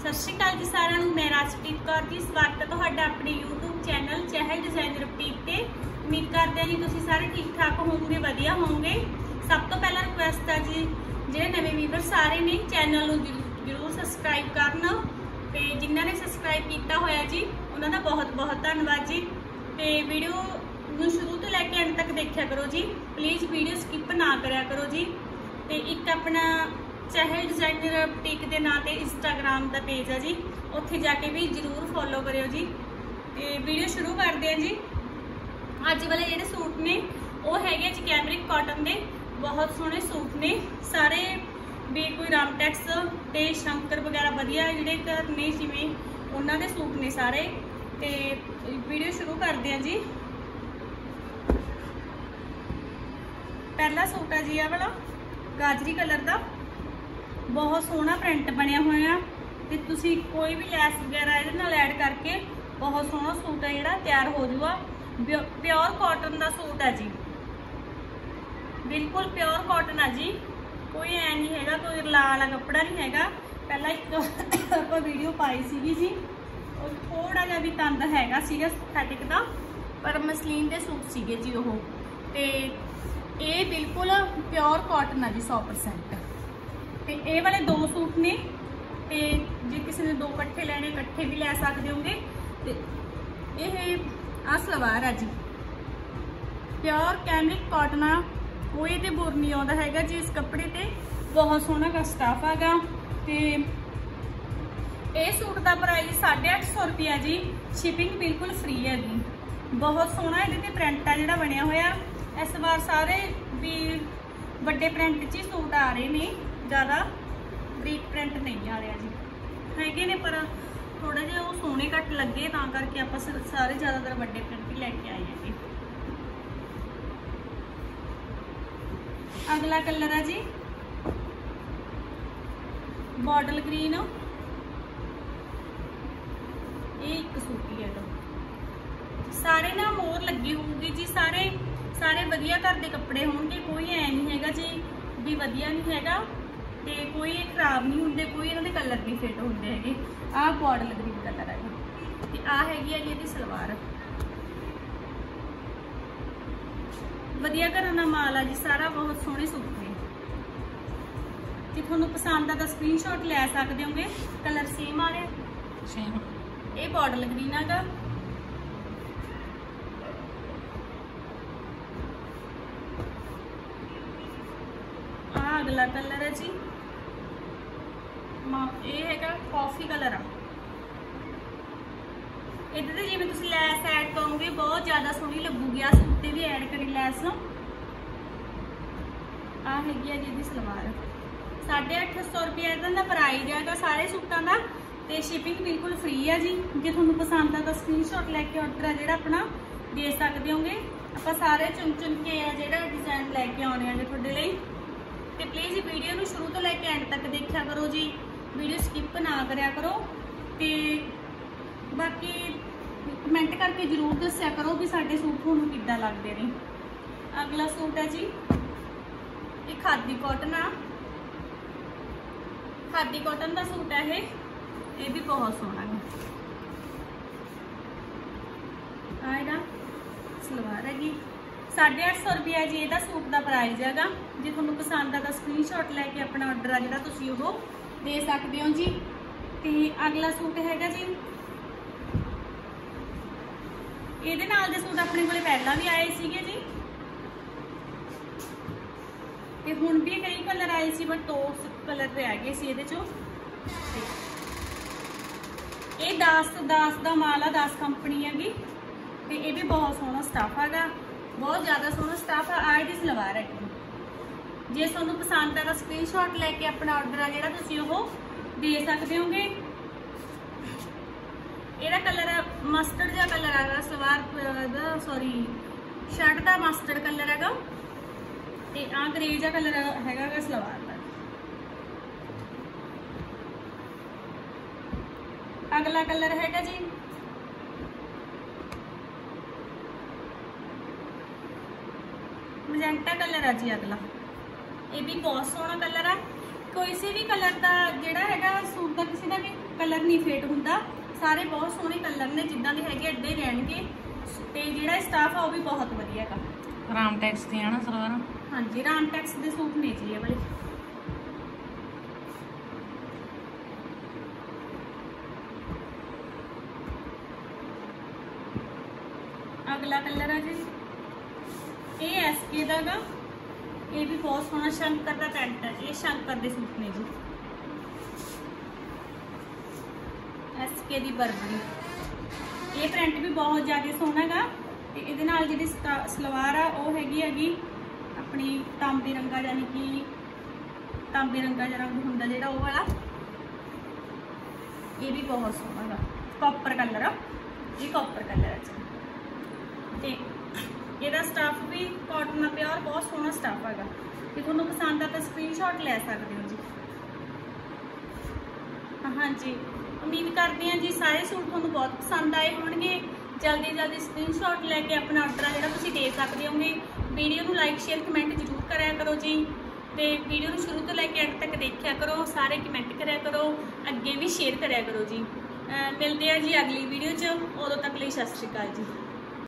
सत श्री अकाल जी सारिਆਂ ਨੂੰ। मैं राजप्रीत कौर जी स्वागत है तुहाडा अपने YouTube channel Chahal designer boutique ते। उम्मीद करते हैं जी तुसीं सारे ठीक ठाक होवोगे, वधिया होवोगे। सब तो पहला रिक्वेस्ट है जी जिहड़े नवे व्यूअर सारे ने चैनल नूं जरूर सबसक्राइब करना ते जिन्हां ने सबसक्राइब किया होया जी उन्हां दा बहुत बहुत धन्नवाद जी। ते वीडियो नूं शुरू तो लैके एंड तक देखा करो जी, प्लीज़ वीडियो स्किप ना करा करो जी। ते एक अपना चहल डिजाइनर बुटीक के नाम से इंस्टाग्राम का पेज है जी, उत्थे जाके भी जरूर फॉलो करियो जी। तो वीडियो शुरू करते हैं जी। अज वाले जिहड़े सूट ने वो है जी कैमरिक कॉटन के, बहुत सोहने सूट ने सारे भी। कोई रामटैक्स ते शंकर वगैरह वधिया जिहड़े घर ने जिवें उन्हां दे सूट ने सारे। तो वीडियो शुरू करते हैं जी। पहला सूट है जी आ वाला गाजरी कलर का, बहुत सोहना प्रिंट बनया होया ते तुसी कोई भी लैस वगैरह इहदे नाल ऐड करके बहुत सोहना सूट है जिहड़ा तैयार हो जाऊगा। प्योर कॉटन का सूट है जी, बिल्कुल प्योर कॉटन है जी, कोई ऐ नहीं हैगा, कोई रला वाला कपड़ा नहीं हैगा। पहला एक आपां वीडियो पाई सीगी जी, और थोड़ा जिहा भी तंद हैगा सीगा सिंथेटिक का, पर मसलीन के सूट सीगे जी वो। ते ये बिल्कुल प्योर कॉटन है जी 100%। तो ये वाले दो सूट ने, तो जे किसी ने दो कट्ठे लेने कट्ठे भी लै सकते होंगे। तो यह आ सलवार है जी, प्योर कैमरिक कॉटन आ, कोई तो बुर नहीं आता है जी इस कपड़े ते, बहुत सोहना का स्टफ हैगा। तो ये सूट का प्राइस 850 रुपया जी, शिपिंग बिल्कुल फ्री है जी। बहुत सोहना ये प्रिंट आ जिहड़ा बनया होया। इस बार सारे भी बड़े प्रिंट च सूट आ रहे हैं, ज़्यादा बरीक प्रिंट नहीं आ रहा जी, है ने, पर थोड़े जे वो सोहने घट लगे तां करके आप सारे ज़्यादातर बड़े प्रिंट ही लैके आए हैं जी। अगला कलर है जी बॉटल ग्रीन, ये एक सूट ही है तो सारे ना मोर लगी होगी जी, सारे सारे वधिया घर के कपड़े होंगे, कोई ऐ नहीं हैगा जी भी वधिया नहीं हैगा, ते कोई खराब नहीं होंगे, कोई इन्होंने कलर नहीं फिट होंगे है। आ बॉटल ग्रीन कलर है, ते आ हैगी है जी इसकी सलवार। वधिया घरों का माल है जी सारा, बहुत सोहने सूट ने। जे तुहानूं पसंद आ तां स्क्रीनशॉट लै सकदे होगे। कलर सेम आ रहा, सेम ये बॉटल ग्रीन हैगा। अगला कलर है जी ये हैगा कॉफी कलर आ। इधर जिवें तुसीं लैस ऐड करोगे बहुत ज़्यादा सोहनी लगूगी। आ सूट ते भी ऐड करी लैस। आ हैगी है जी इसकी सलवार, 850 रुपया इहदा प्राइज हैगा सारे सूटों का। तो शिपिंग बिल्कुल फ्री है जी। जे तुहानूं पसंद आ तां स्क्रीनशॉट लैके ऑर्डर है जिहड़ा अपना दे सकदे होगे। आपां सारे चुन चुन के जिहड़ा डिजाइन लैके आउणे आ तुहाडे लई। तो प्लीज़ वीडियो में शुरू तो लैके एंड तक देखा करो जी, वीडियो स्किप ना करया करो। तो बाकी कमेंट करके जरूर दस्या करो भी साडे सूट तुहानूं किद्दां लगदे ने। अगला सूट है जी ये खादी कॉटन आ, खादी कॉटन का सूट है ये भी बहुत सोहना है। आ सलवार हैगी 850 रुपया जी ਇਹਦਾ सूट का प्राइज हैगा। जे तुहानूं पसंद आ तां स्क्रीनशॉट लैके अपना ऑर्डर आ जिहड़ा तुसीं ओह दे सकदे हो जी। ते अगला सूट हैगा जी ਇਹਦੇ ਨਾਲ ਦੇ सूट अपने कोले पहला भी आए सीगे जी, ते हुण भी कई कलर आए सी, बट 2 कलर रह गए सी ਇਹਦੇ चों। ये 10 का माल आ, 10 कंपनी हैगी। तो ये भी बहुत सोहना स्टफ हैगा, बहुत ज़्यादा सोहना स्टफ आ। इसकी सलवार है, जे तुहानूं पसंद है स्क्रीनशॉट लैके अपना ऑर्डर है जिहड़ा तुसीं ओह दे सकदे होगे। ਇਹਦਾ कलर मस्टर्ड जिहा कलर हैगा, सलवार सॉरी शर्ट का मस्टर्ड कलर हैगा, ते आ ग्रे जिहा कलर हैगा सलवार का। अगला कलर हैगा जी मजेंटा कलर है जी। अगला ये भी बहुत सोहना कलर है, कोई सी भी कलर का जिहड़ा हैगा सूट का किसी का भी कलर नहीं फेट हुंदा, सारे बहुत सोहने कलर ने, जिद्दां दे हैगे इदां ही रहणगे। ते जिहड़ा स्टाफ आ वो भी बहुत वधिया है। रामटेक्स दी है ना सलवार? हाँ जी, रामटेक्स दे सूट ने जी ये वाले। अगला कलर है जी, ये एसके दा गा, ये भी बहुत सोहना शंकर का पैंट है। ये शंकर के सूट ने जी, एसके दी बर्बरी। ये प्रिंट भी बहुत ज़्यादा सोहना गा। ते इहदे नाल जिहड़ी सलवार आ वो हैगी अपनी तांबी रंगा, यानी कि तांबी रंगा जा रंग हुंदा जिहड़ा वो वाला। ये भी बहुत सोहना गा, कॉपर कलर आ, ये कॉपर कलर है जी। ते ਇਹਦਾ स्टाफ भी कॉटन का प्योर बहुत सोहना स्टाफ है। कि तुहानूं पसंद आ तो स्क्रीनशॉट ले सकते हो जी। हाँ जी, उम्मीद करते हैं जी सारे सूट तुहानूं बहुत पसंद आए होणगे। जल्दी जल्दी स्क्रीनशॉट लैके अपना ऑर्डर जिहड़ा तुसीं दे सकते होगे। वीडियो नूं लाइक शेयर कमेंट जरूर कराया करो जी। ते वीडियो नूं शुरू तो लैके एंड तक देखिया करो, सारे कमेंट कराया करो, अगे भी शेयर कराया करो जी। मिलते हैं जी अगली वीडियो च, उदों तक लई सत श्री अकाल जी।